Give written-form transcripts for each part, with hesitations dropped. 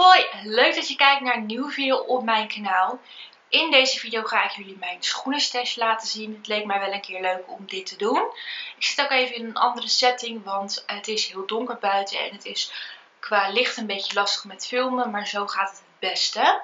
Hoi, leuk dat je kijkt naar een nieuwe video op mijn kanaal. In deze video ga ik jullie mijn schoenenstash laten zien. Het leek mij wel een keer leuk om dit te doen. Ik zit ook even in een andere setting, want het is heel donker buiten en het is qua licht een beetje lastig met filmen, maar zo gaat het het beste.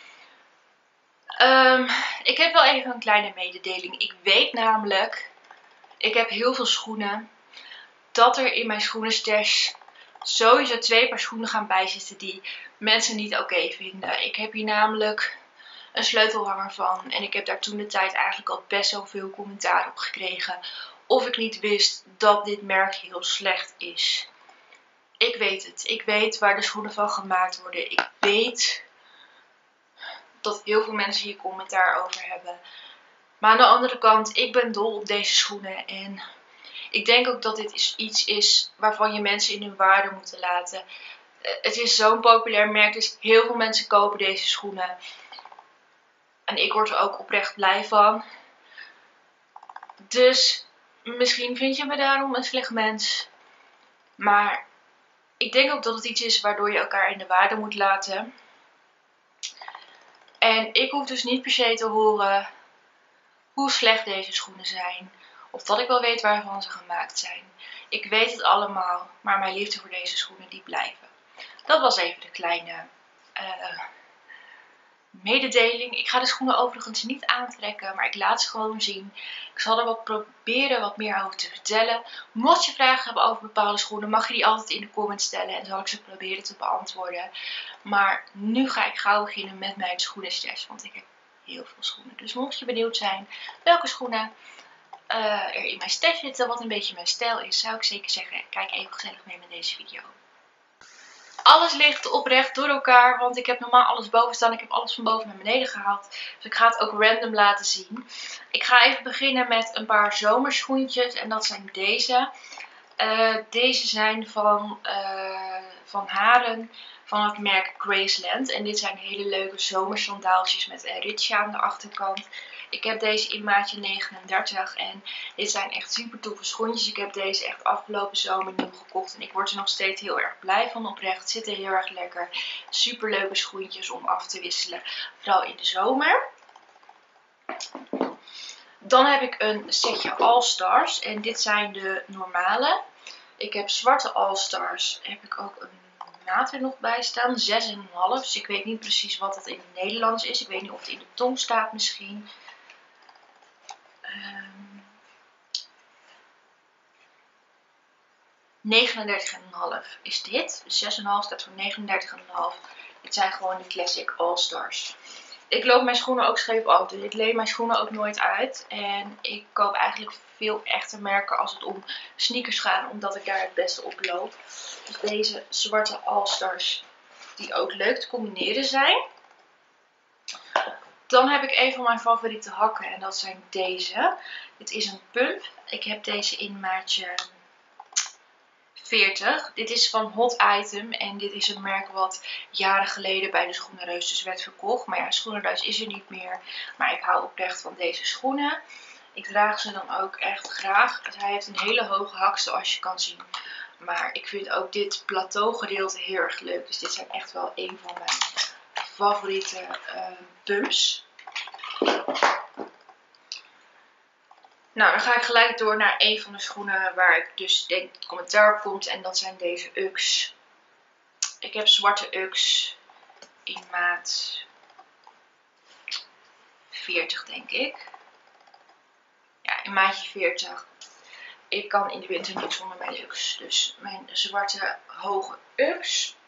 Ik heb wel even een kleine mededeling. Ik weet namelijk, ik heb heel veel schoenen, dat er in mijn schoenenstash sowieso 2 paar schoenen gaan bijzitten die mensen niet oké vinden. Ik heb hier namelijk een sleutelhanger van en ik heb daar toen de tijd eigenlijk al best wel veel commentaar op gekregen of ik niet wist dat dit merk heel slecht is. Ik weet het. Ik weet waar de schoenen van gemaakt worden. Ik weet dat heel veel mensen hier commentaar over hebben. Maar aan de andere kant, ik ben dol op deze schoenen en ik denk ook dat dit iets is waarvan je mensen in hun waarde moet laten. Het is zo'n populair merk, dus heel veel mensen kopen deze schoenen. En ik word er ook oprecht blij van. Dus misschien vind je me daarom een slecht mens. Maar ik denk ook dat het iets is waardoor je elkaar in de waarde moet laten. En ik hoef dus niet per se te horen hoe slecht deze schoenen zijn. Of dat ik wel weet waarvan ze gemaakt zijn. Ik weet het allemaal, maar mijn liefde voor deze schoenen die blijven. Dat was even de kleine mededeling. Ik ga de schoenen overigens niet aantrekken, maar ik laat ze gewoon zien. Ik zal er proberen wat meer over te vertellen. Mocht je vragen hebben over bepaalde schoenen, mag je die altijd in de comments stellen en zal ik ze proberen te beantwoorden. Maar nu ga ik gauw beginnen met mijn schoenenstash, want ik heb heel veel schoenen. Dus mocht je benieuwd zijn welke schoenen er in mijn stash zitten, wat een beetje mijn stijl is, zou ik zeker zeggen, kijk even gezellig mee met deze video. Alles ligt oprecht door elkaar, want ik heb normaal alles boven staan. Ik heb alles van boven naar beneden gehaald. Dus ik ga het ook random laten zien. Ik ga even beginnen met een paar zomerschoentjes en dat zijn deze. Deze zijn van Haren, van het merk Graceland. En dit zijn hele leuke zomersandaaltjes met een ritje aan de achterkant. Ik heb deze in maatje 39 en dit zijn echt super toffe schoentjes. Ik heb deze echt afgelopen zomer nieuw gekocht en ik word er nog steeds heel erg blij van oprecht. Het zit er heel erg lekker. Super leuke schoentjes om af te wisselen, vooral in de zomer. Dan heb ik een setje All-Stars en dit zijn de normale. Ik heb zwarte All-Stars, heb ik ook een maat er nog bij staan, 6,5. Dus ik weet niet precies wat het in het Nederlands is. Ik weet niet of het in de tong staat misschien. 39,5 is dit. 6,5 staat voor 39,5. Dit zijn gewoon de Classic All-Stars. Ik loop mijn schoenen ook scheef af, dus ik leen mijn schoenen ook nooit uit. En ik koop eigenlijk veel echte merken als het om sneakers gaat, omdat ik daar het beste op loop. Dus deze zwarte All-Stars, die ook leuk te combineren zijn. Dan heb ik een van mijn favoriete hakken en dat zijn deze. Dit is een pump. Ik heb deze in maatje 40. Dit is van Hot Item en dit is een merk wat jaren geleden bij de Schoenenreus dus werd verkocht. Maar ja, Schoenenreus is er niet meer. Maar ik hou oprecht van deze schoenen. Ik draag ze dan ook echt graag. Hij heeft een hele hoge hak zoals je kan zien. Maar ik vind ook dit plateaugedeelte heel erg leuk. Dus dit zijn echt wel een van mijn favoriete pumps. Nou, dan ga ik gelijk door naar een van de schoenen waar ik dus denk dat commentaar op komt. En dat zijn deze Uggs. Ik heb zwarte Uggs in maat 40 denk ik. Ja, in maatje 40. Ik kan in de winter niet zonder mijn Uggs. Dus mijn zwarte hoge Uggs.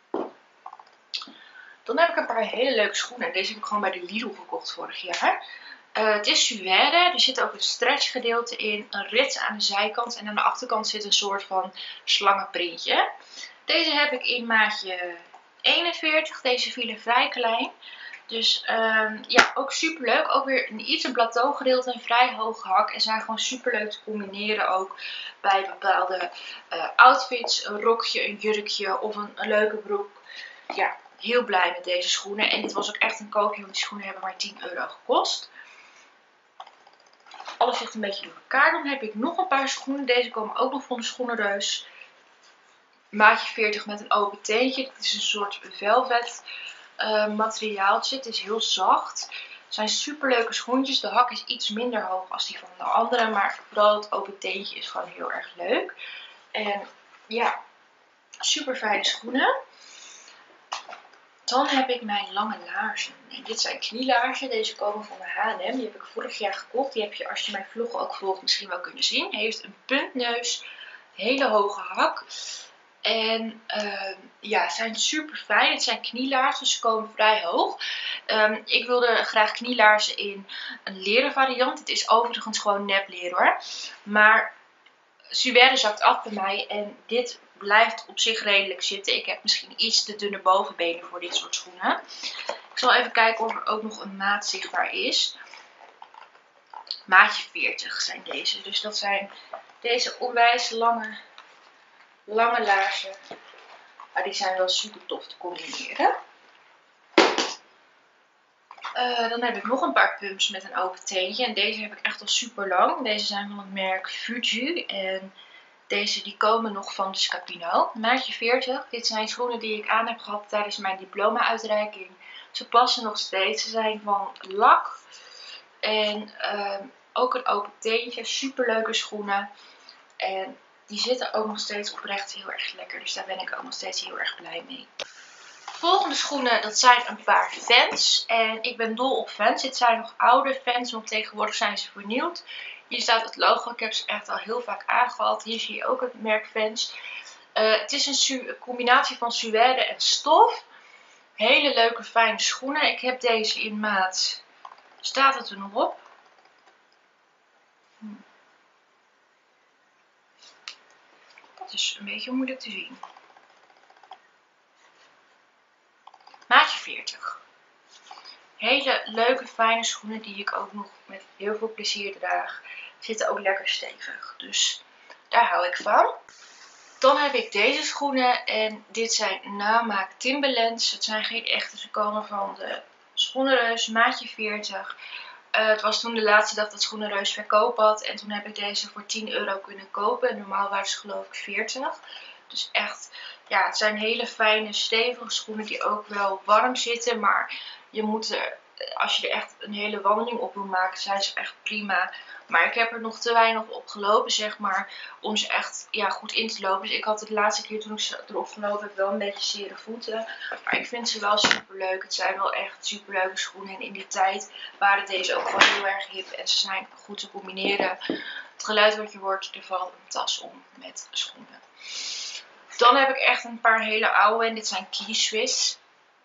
Dan heb ik een paar hele leuke schoenen. Deze heb ik gewoon bij de Lidl gekocht vorig jaar. Het is suède, er zit ook een stretch gedeelte in, een rits aan de zijkant en aan de achterkant zit een soort van slangenprintje. Deze heb ik in maatje 41, deze vielen vrij klein. Dus ja, ook super leuk. Ook weer een plateau gedeelte, een vrij hoge hak en zijn gewoon super leuk te combineren ook bij bepaalde outfits. Een rokje, een jurkje of een leuke broek. Ja, heel blij met deze schoenen en dit was ook echt een koopje, want die schoenen hebben maar 10 euro gekost. Alles ligt een beetje door elkaar. Dan heb ik nog een paar schoenen. Deze komen ook nog van de Schoenenreus. Maatje 40 met een open teentje. Het is een soort velvet materiaaltje. Het is heel zacht. Het zijn super leuke schoentjes. De hak is iets minder hoog als die van de andere. Maar vooral het open teentje is gewoon heel erg leuk. En ja, super fijne schoenen. Dan heb ik mijn lange laarzen. En dit zijn knielaarzen. Deze komen van de H&M. Die heb ik vorig jaar gekocht. Die heb je, als je mijn vlog ook volgt, misschien wel kunnen zien. Hij heeft een puntneus. Hele hoge hak. En ja, ze zijn super fijn. Het zijn knielaarzen, dus ze komen vrij hoog. Ik wilde graag knielaarzen in een leren variant. Het is overigens gewoon nepleer hoor. Maar suède zakt af bij mij en dit blijft op zich redelijk zitten. Ik heb misschien iets te dunne bovenbenen voor dit soort schoenen. Ik zal even kijken of er ook nog een maat zichtbaar is. Maatje 40 zijn deze. Dus dat zijn deze onwijs lange laarzen. Maar die zijn wel super tof te combineren. Dan heb ik nog een paar pumps met een open teentje. En deze heb ik echt al super lang. Deze zijn van het merk Fuji. En deze die komen nog van de Scapino. Maatje 40. Dit zijn schoenen die ik aan heb gehad tijdens mijn diploma-uitreiking. Ze passen nog steeds. Ze zijn van lak. En ook een open teentje. Super leuke schoenen. En die zitten ook nog steeds oprecht heel erg lekker. Dus daar ben ik ook nog steeds heel erg blij mee. Volgende schoenen, dat zijn een paar Vans. En ik ben dol op Vans. Dit zijn nog oude Vans, want tegenwoordig zijn ze vernieuwd. Hier staat het logo. Ik heb ze echt al heel vaak aangehad. Hier zie je ook het merk Vans. Het is een combinatie van suède en stof. Hele leuke, fijne schoenen. Ik heb deze in maat. Staat het er nog op? Dat is een beetje moeilijk te zien. Maatje 40. Hele leuke, fijne schoenen die ik ook nog met heel veel plezier draag. Zitten ook lekker stevig. Dus daar hou ik van. Dan heb ik deze schoenen. En dit zijn namaak Timberlands. Het zijn geen echte. Ze komen van de Schoenenreus. Maatje 40. Het was toen de laatste dag dat Schoenenreus verkoop had. En toen heb ik deze voor 10 euro kunnen kopen. En normaal waren ze geloof ik 40. Dus echt, ja, het zijn hele fijne, stevige schoenen die ook wel warm zitten. Maar je moet er, als je er echt een hele wandeling op wil maken, zijn ze echt prima. Maar ik heb er nog te weinig op gelopen, zeg maar, om ze echt goed in te lopen. Dus ik had het de laatste keer toen ik ze erop gelopen heb wel een beetje zere voeten. Maar ik vind ze wel super leuk. Het zijn wel echt super leuke schoenen. En in die tijd waren deze ook gewoon heel erg hip. En ze zijn goed te combineren. Het geluid wat je hoort, er valt een tas om met schoenen. Dan heb ik echt een paar hele oude. En dit zijn Key Swiss.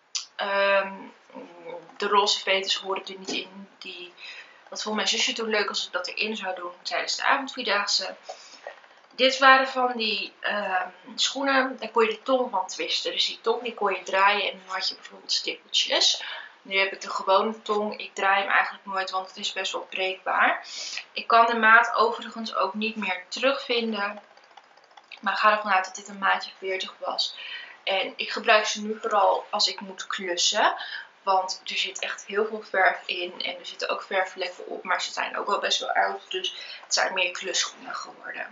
De roze veters horen er niet in. Dat vond mijn zusje toen leuk als ik dat erin zou doen tijdens de avondvierdaagse. Dit waren van die schoenen. Daar kon je de tong van twisten. Dus die tong die kon je draaien en dan had je bijvoorbeeld stippeltjes. Nu heb ik de gewone tong. Ik draai hem eigenlijk nooit, want het is best wel breekbaar. Ik kan de maat overigens ook niet meer terugvinden. Maar ik ga ervan uit dat dit een maatje 40 was. En ik gebruik ze nu vooral als ik moet klussen. Want er zit echt heel veel verf in. En er zitten ook verfvlekken op. Maar ze zijn ook wel best wel oud. Dus het zijn meer klusschoenen geworden.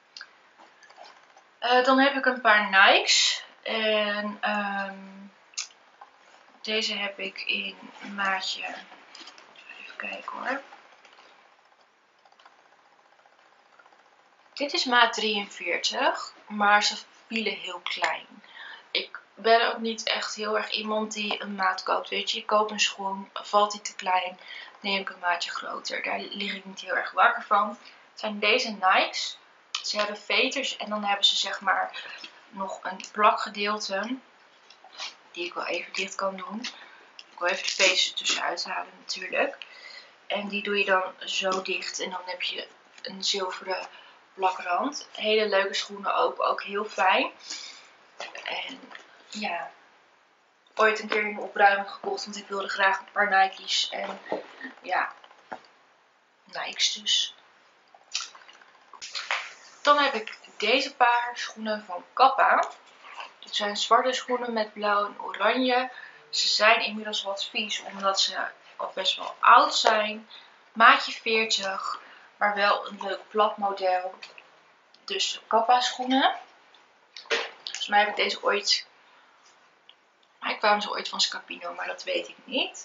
Dan heb ik een paar Nikes. En deze heb ik in maatje. Even kijken hoor. Dit is maat 43. Maar ze vielen heel klein. Ik ben ook niet echt heel erg iemand die een maat koopt. Weet je, ik koop een schoen, valt die te klein, neem ik een maatje groter. Daar lig ik niet heel erg wakker van. Het zijn deze Nikes. Ze hebben veters en dan hebben ze zeg maar nog een plakgedeelte. Die ik wel even dicht kan doen. Ik wil even de veters er tussenuit halen natuurlijk. En die doe je dan zo dicht en dan heb je een zilveren plakrand. Hele leuke schoenen ook heel fijn. En ja, ooit een keer in een opruiming gekocht, want ik wilde graag een paar Nike's. En ja, Nike's dus. Dan heb ik deze paar schoenen van Kappa. Dit zijn zwarte schoenen met blauw en oranje. Ze zijn inmiddels wat vies, omdat ze al best wel oud zijn. Maatje 40, maar wel een leuk plat model. Dus Kappa schoenen. Volgens mij heb ik deze ooit... Maar kwamen ze ooit van Scapino, maar dat weet ik niet.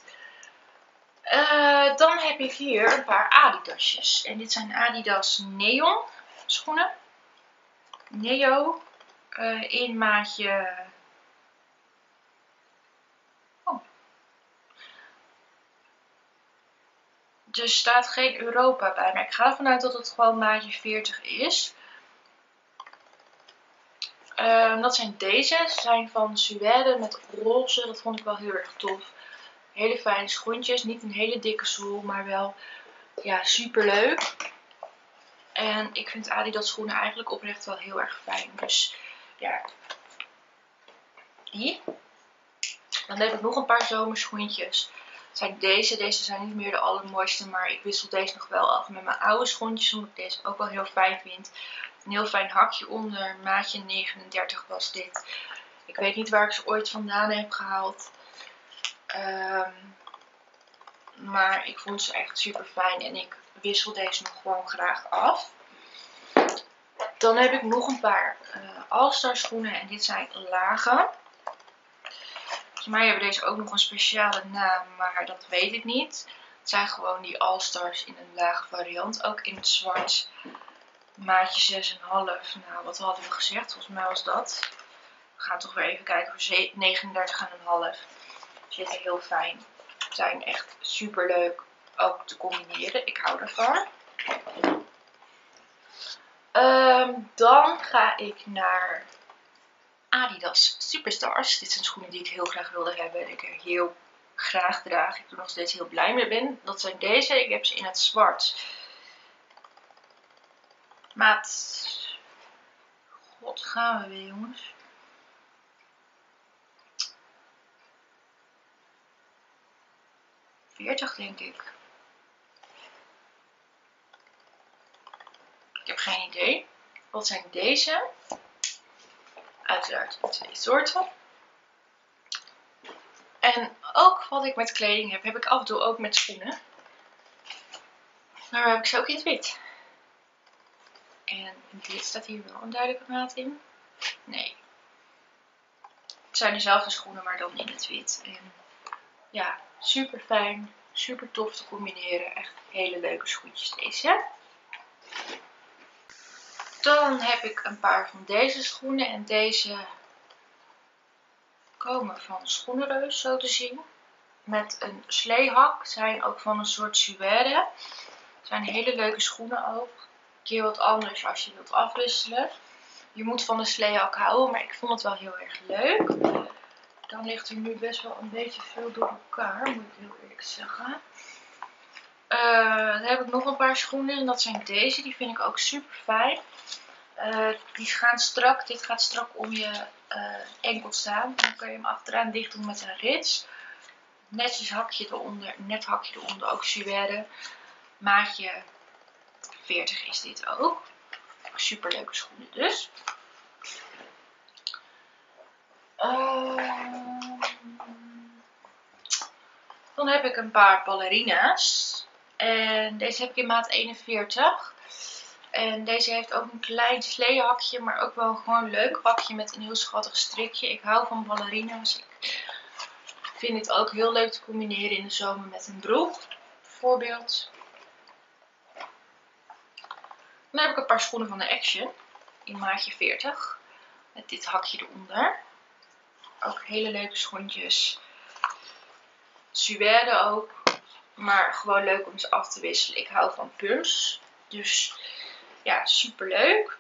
Dan heb ik hier een paar Adidasjes. En dit zijn Adidas Neon schoenen. Neo. In maatje... Oh. Er staat geen Europa bij, maar ik ga ervan uit dat het gewoon maatje 40 is. Dat zijn deze. Ze zijn van Suède met roze. Dat vond ik wel heel erg tof. Hele fijne schoentjes. Niet een hele dikke zool, maar wel ja, super leuk. En ik vind Adidas schoenen eigenlijk oprecht wel heel erg fijn. Dus ja, die. Dan heb ik nog een paar zomerschoentjes. Dat zijn deze. Deze zijn niet meer de allermooiste, maar ik wissel deze nog wel af met mijn oude schoentjes. Omdat ik deze ook wel heel fijn vind. Een heel fijn hakje onder. Maatje 39 was dit. Ik weet niet waar ik ze ooit vandaan heb gehaald. Maar ik vond ze echt super fijn. En ik wissel deze nog gewoon graag af. Dan heb ik nog een paar All-Star schoenen. En dit zijn lage. Volgens mij hebben deze ook nog een speciale naam. Maar dat weet ik niet. Het zijn gewoon die All-Stars in een lage variant. Ook in het zwart. Maatje 6,5. Nou, wat hadden we gezegd? Volgens mij was dat. We gaan toch weer even kijken voor 39,5. Zitten heel fijn. Zijn echt super leuk ook te combineren. Ik hou ervan. Dan ga ik naar Adidas Superstars. Dit zijn schoenen die ik heel graag wilde hebben. En ik heel graag draag. Ik er nog steeds heel blij mee ben. Dat zijn deze. Ik heb ze in het zwart. Maat. God, gaan we weer, jongens. ...40 denk ik. Ik heb geen idee. Wat zijn deze? Uiteraard 2 soorten. En ook wat ik met kleding heb, heb ik af en toe ook met schoenen. Maar heb ik ze ook in het wit. En dit staat hier wel een duidelijke maat in. Nee. Het zijn dezelfde schoenen, maar dan in het wit. En ja, super fijn. Super tof te combineren. Echt hele leuke schoentjes deze. Dan heb ik een paar van deze schoenen. En deze komen van Schoenenreus, zo te zien. Met een sleehak. Zijn ook van een soort suède. Zijn hele leuke schoenen ook. Een keer wat anders als je wilt afwisselen. Je moet van de sleehak houden, maar ik vond het wel heel erg leuk. Dan ligt er nu best wel een beetje veel door elkaar, moet ik heel eerlijk zeggen. Dan heb ik nog een paar schoenen en dat zijn deze. Die vind ik ook super fijn. Die gaan strak. Dit gaat strak om je enkel staan. Dan kun je hem achteraan dicht doen met een rits. Netjes hakje eronder. Net hakje eronder. Ook suède. Maatje 40 is dit ook. Super leuke schoenen dus. Dan heb ik een paar ballerina's. En deze heb ik in maat 41. En deze heeft ook een klein sleehakje, maar ook wel gewoon een leuk hakje met een heel schattig strikje. Ik hou van ballerina's. Ik vind het ook heel leuk te combineren in de zomer met een broek, bijvoorbeeld. Dan heb ik een paar schoenen van de Action in maatje 40. Met dit hakje eronder. Ook hele leuke schoentjes. Suède ook. Maar gewoon leuk om ze af te wisselen. Ik hou van pumps. Dus ja, super leuk.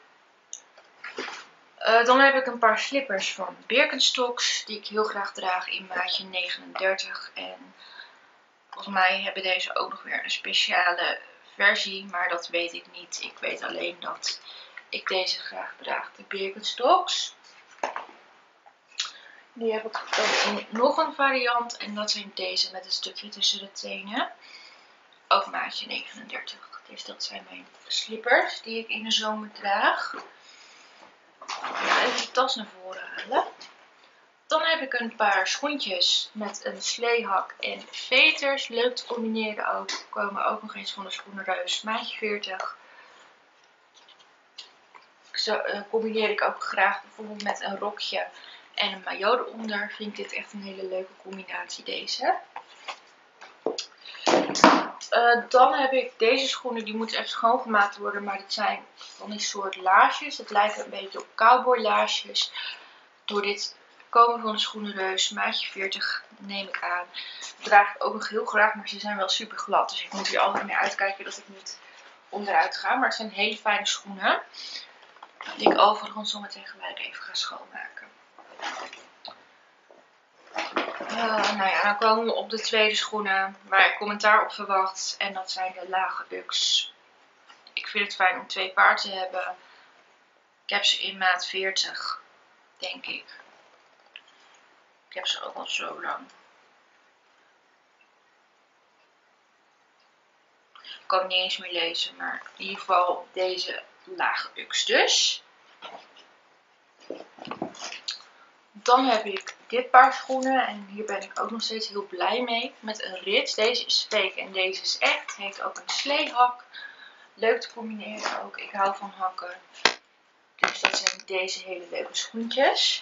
Dan heb ik een paar slippers van Birkenstocks. Die ik heel graag draag in maatje 39. En volgens mij hebben deze ook nog weer een speciale versie. Maar dat weet ik niet. Ik weet alleen dat ik deze graag draag. De Birkenstocks. Die heb ik ook in nog een variant. En dat zijn deze met een stukje tussen de tenen. Ook maatje 39. Dus dat zijn mijn slippers die ik in de zomer draag. Even de tas naar voren halen. Dan heb ik een paar schoentjes met een sleehak en veters. Leuk te combineren ook. Komen ook nog eens van de Schoenenreus. Maatje 40. combineer ik ook graag bijvoorbeeld met een rokje en een maillot eronder. Vind ik dit echt een hele leuke combinatie, deze. Dan heb ik deze schoenen, die moeten echt schoongemaakt worden, maar dit zijn van die soort laarsjes. Het lijkt een beetje op cowboy laarsjes. Door dit komen van de Schoenenreus, maatje 40 neem ik aan. Die draag ik ook nog heel graag, maar ze zijn wel super glad. Dus ik moet hier altijd mee uitkijken dat ik niet onderuit ga. Maar het zijn hele fijne schoenen. Die ik overigens zometeen gelijk even ga schoonmaken. Nou ja, dan komen we op de tweede schoenen waar ik commentaar op verwacht. En dat zijn de lage Ux. Ik vind het fijn om 2 paar te hebben. Ik heb ze in maat 40, denk ik. Ik heb ze ook al zo lang. Ik kan het niet eens meer lezen, maar in ieder geval deze lage Ux dus. Dan heb ik dit paar schoenen en hier ben ik ook nog steeds heel blij mee. Met een rits. Deze is fake en deze is echt. Heeft ook een sleehak. Leuk te combineren ook. Ik hou van hakken. Dus dat zijn deze hele leuke schoentjes.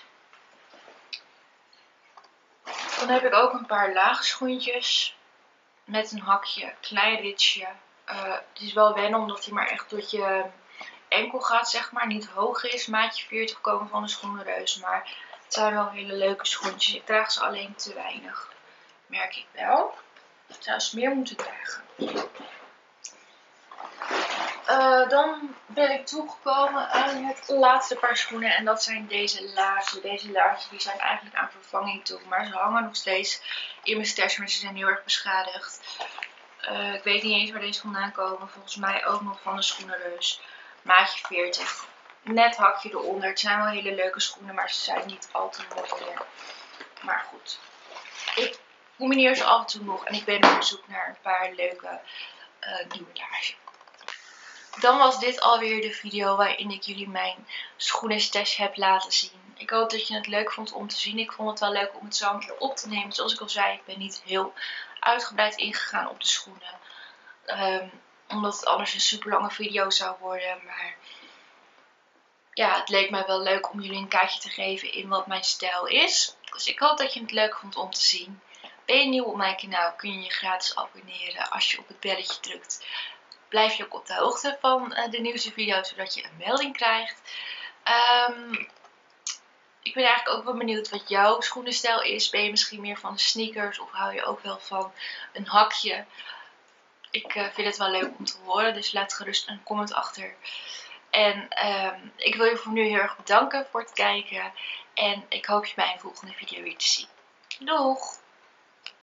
Dan heb ik ook een paar lage schoentjes. Met een hakje, klein ritsje. Het is wel wennen omdat hij maar echt tot je enkel gaat, zeg maar. Niet hoog is. Maatje 40 komen van de Schoenenreus. Maar het zijn wel hele leuke schoentjes. Ik draag ze alleen te weinig. Merk ik wel. Ik zou ze meer moeten dragen. Dan ben ik toegekomen aan het laatste paar schoenen. En dat zijn deze laarzen. Deze laarzen die zijn eigenlijk aan vervanging toe. Maar ze hangen nog steeds in mijn stash. Maar ze zijn heel erg beschadigd. Ik weet niet eens waar deze vandaan komen. Volgens mij ook nog van de Schoenenreus. Maatje 40. Net hakje eronder. Het zijn wel hele leuke schoenen. Maar ze zijn niet al te mooi meer. Maar goed. Ik combineer ze af en toe nog. En ik ben op zoek naar een paar leuke nieuwe laarzen. Dan was dit alweer de video waarin ik jullie mijn schoenenstash heb laten zien. Ik hoop dat je het leuk vond om te zien. Ik vond het wel leuk om het zo een keer op te nemen. Zoals ik al zei, ik ben niet heel uitgebreid ingegaan op de schoenen. Omdat het anders een super lange video zou worden. Maar ja, het leek mij wel leuk om jullie een kaartje te geven in wat mijn stijl is. Dus ik hoop dat je het leuk vond om te zien. Ben je nieuw op mijn kanaal, kun je je gratis abonneren als je op het belletje drukt. Blijf je ook op de hoogte van de nieuwste video's, zodat je een melding krijgt. Ik ben eigenlijk ook wel benieuwd wat jouw schoenenstijl is. Ben je misschien meer van de sneakers of hou je ook wel van een hakje? Ik vind het wel leuk om te horen, dus laat gerust een comment achter. En ik wil je voor nu heel erg bedanken voor het kijken. En ik hoop je bij een volgende video weer te zien. Doeg!